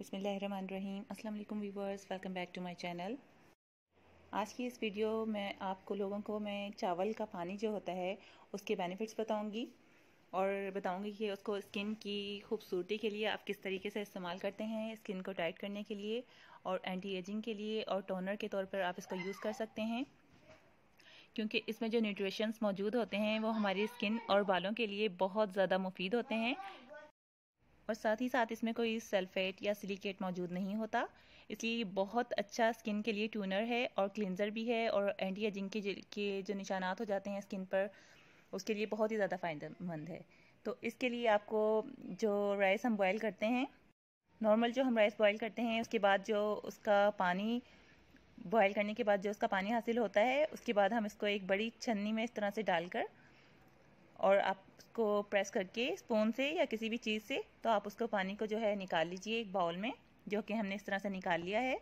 बिस्मिल्लाहिर्रहमानिर्रहीम। अस्सलाम वालेकुम viewers, welcome back to my channel. आज की इस वीडियो में आपको लोगों को मैं चावल का पानी जो होता है उसके बेनिफिट्स बताऊंगी और बताऊंगी कि उसको स्किन की खूबसूरती के लिए आप किस तरीके से इस्तेमाल करते हैं, स्किन को टाइट करने के लिए और एंटी एजिंग के लिए और टोनर के तौर पर आप इसको यूज़ कर सकते हैं, क्योंकि इसमें जो न्यूट्रिशंस मौजूद होते हैं वो हमारी स्किन और बालों के लिए बहुत ज़्यादा मुफीद होते हैं और साथ ही साथ इसमें कोई सल्फेट या सिलिकेट मौजूद नहीं होता। इसलिए ये बहुत अच्छा स्किन के लिए ट्यूनर है और क्लिनज़र भी है और एंटी एजिंग के जो निशानात हो जाते हैं स्किन पर उसके लिए बहुत ही ज़्यादा फ़ायदेमंद है। तो इसके लिए आपको जो राइस हम बॉयल करते हैं, नॉर्मल जो हम राइस बॉयल करते हैं, उसके बाद जो उसका पानी बॉयल करने के बाद जो उसका पानी हासिल होता है, उसके बाद हम इसको एक बड़ी छन्नी में इस तरह से डालकर और आप उसको प्रेस करके स्पून से या किसी भी चीज़ से तो आप उसको पानी को जो है निकाल लीजिए एक बाउल में, जो कि हमने इस तरह से निकाल लिया है।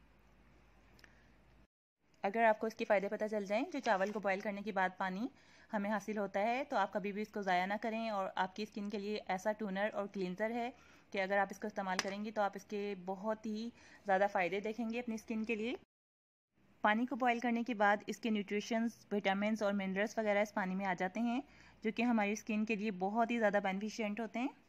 अगर आपको इसके फ़ायदे पता चल जाएं, जो चावल को बॉयल करने के बाद पानी हमें हासिल होता है, तो आप कभी भी इसको ज़ाया ना करें और आपकी स्किन के लिए ऐसा टूनर और क्लींजर है कि अगर आप इसको इस्तेमाल करेंगी तो आप इसके बहुत ही ज़्यादा फ़ायदे देखेंगे अपनी स्किन के लिए। पानी को बॉईल करने के बाद इसके न्यूट्रिशंस, विटामिन्स और मिनरल्स वगैरह इस पानी में आ जाते हैं, जो कि हमारी स्किन के लिए बहुत ही ज़्यादा बेनिफिशिएंट होते हैं।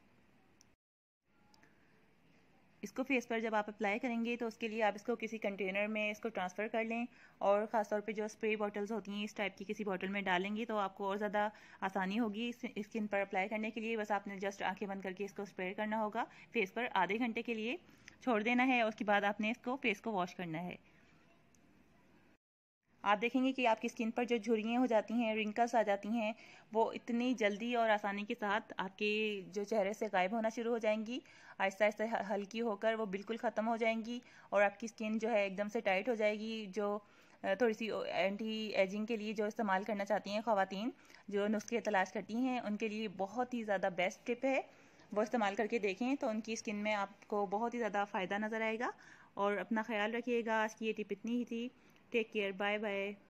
इसको फेस पर जब आप अप्लाई करेंगे तो उसके लिए आप इसको किसी कंटेनर में इसको ट्रांसफ़र कर लें और ख़ासतौर पे जो स्प्रे बॉटल्स होती हैं इस टाइप की किसी बॉटल में डालेंगी तो आपको और ज़्यादा आसानी होगी स्किन पर अप्लाई करने के लिए। बस आपने जस्ट आंखें बंद करके इसको स्प्रे करना होगा, फेस पर आधे घंटे के लिए छोड़ देना है और उसके बाद आपने इसको फेस को वॉश करना है। आप देखेंगे कि आपकी स्किन पर जो झुर्रियाँ हो जाती हैं, रिंकल्स आ जाती हैं, वो इतनी जल्दी और आसानी के साथ आपके जो चेहरे से गायब होना शुरू हो जाएंगी। आहिस्ता आहिस्ता हल्की होकर वो बिल्कुल ख़त्म हो जाएंगी और आपकी स्किन जो है एकदम से टाइट हो जाएगी। जो थोड़ी सी एंटी एजिंग के लिए जो इस्तेमाल करना चाहती हैं ख़वातीन, जो नुस्खे तलाश करती हैं, उनके लिए बहुत ही ज़्यादा बेस्ट टिप है। वो इस्तेमाल करके देखें तो उनकी स्किन में आपको बहुत ही ज़्यादा फ़ायदा नज़र आएगा। और अपना ख्याल रखिएगा। आज की ये टिप इतनी ही थी। Take care, bye bye.